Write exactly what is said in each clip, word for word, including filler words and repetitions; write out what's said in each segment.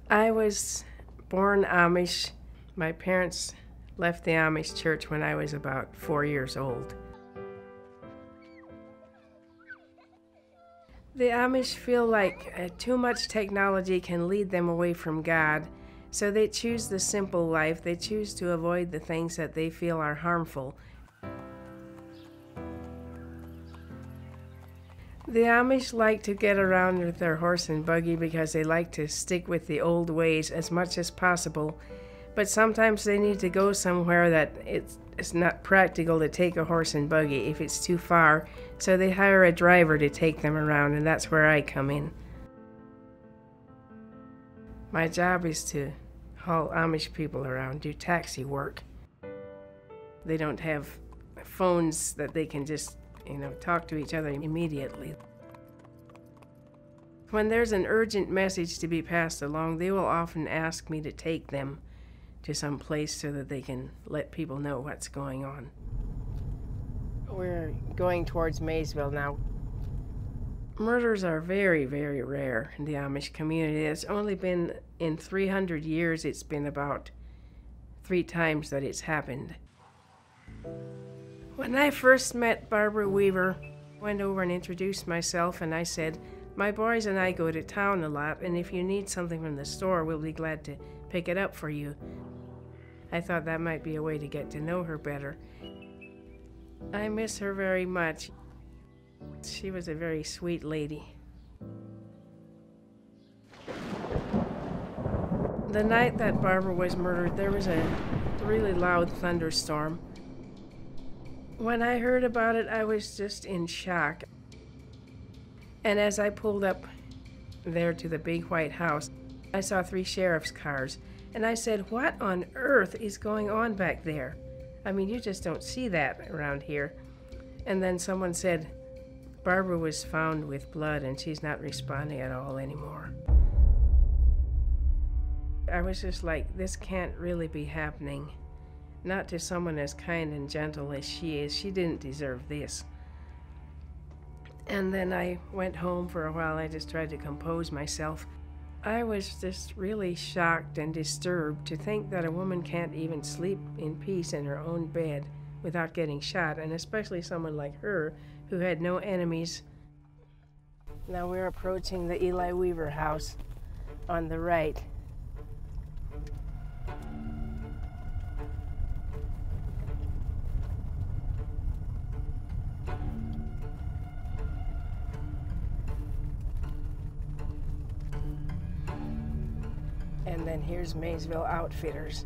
I was born Amish. My parents left the Amish church when I was about four years old. The Amish feel like uh, too much technology can lead them away from God, so they choose the simple life. They choose to avoid the things that they feel are harmful. The Amish like to get around with their horse and buggy because they like to stick with the old ways as much as possible, but sometimes they need to go somewhere that it's, it's not practical to take a horse and buggy if it's too far, so they hire a driver to take them around, and that's where I come in. My job is to haul Amish people around, do taxi work. They don't have phones that they can just you know, talk to each other immediately. When there's an urgent message to be passed along, they will often ask me to take them to some place so that they can let people know what's going on. We're going towards Maysville now. Murders are very, very rare in the Amish community. It's only been, in three hundred years, it's been about three times that it's happened. When I first met Barbara Weaver, I went over and introduced myself, and I said, my boys and I go to town a lot, and if you need something from the store, we'll be glad to pick it up for you. I thought that might be a way to get to know her better. I miss her very much. She was a very sweet lady. The night that Barbara was murdered, there was a really loud thunderstorm. When I heard about it, I was just in shock. And as I pulled up there to the big white house, I saw three sheriff's cars. And I said, what on earth is going on back there? I mean, you just don't see that around here. And then someone said, Barbara was found with blood and she's not responding at all anymore. I was just like, this can't really be happening. Not to someone as kind and gentle as she is. She didn't deserve this. And then I went home for a while. I just tried to compose myself. I was just really shocked and disturbed to think that a woman can't even sleep in peace in her own bed without getting shot, and especially someone like her who had no enemies. Now we're approaching the Eli Weaver house on the right. And then here's Maysville Outfitters.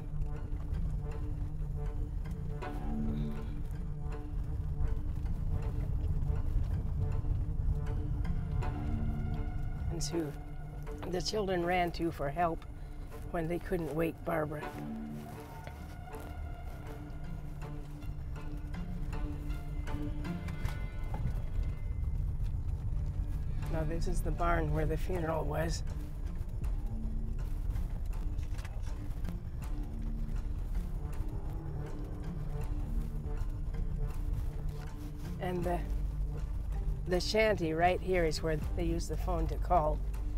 And who the children ran to for help when they couldn't wake Barbara. Now this is the barn where the funeral was. And the, the shanty right here is where they use the phone to call.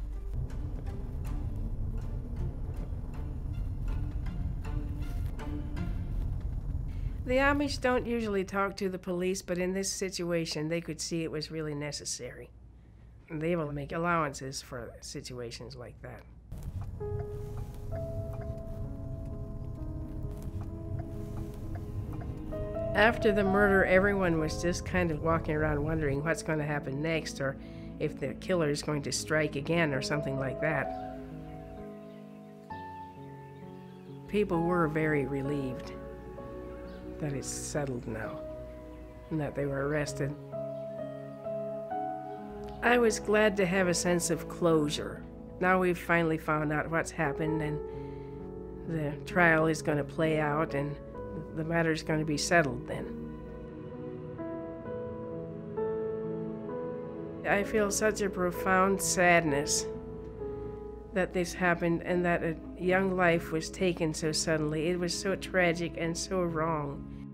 The Amish don't usually talk to the police, but in this situation, they could see it was really necessary. And they will make allowances for situations like that. After the murder, everyone was just kind of walking around wondering what's going to happen next, or if the killer is going to strike again or something like that. People were very relieved that it's settled now and that they were arrested. I was glad to have a sense of closure. Now we've finally found out what's happened, and the trial is going to play out, and the matter is going to be settled then. I feel such a profound sadness that this happened and that a young life was taken so suddenly. It was so tragic and so wrong.